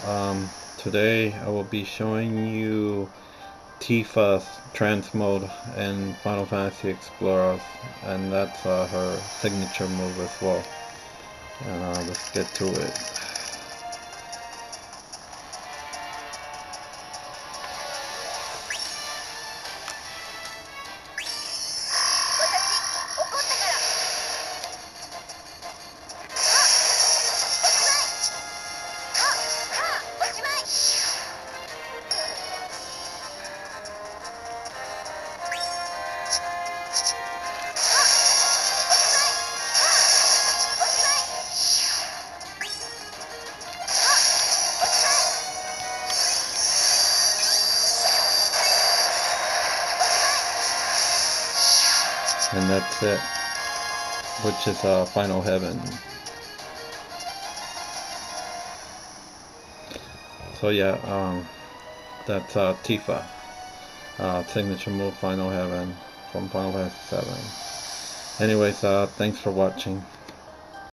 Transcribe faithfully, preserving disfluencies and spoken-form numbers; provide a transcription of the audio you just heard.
um, today I will be showing you Tifa's trance mode in Final Fantasy Explorers, and that's uh, her signature move as well. Uh, let's get to it. And that's it, which is uh, Final Heaven. So yeah, um, that's uh, Tifa, uh, signature move Final Heaven from Final Fantasy seven. Anyways, uh, thanks for watching.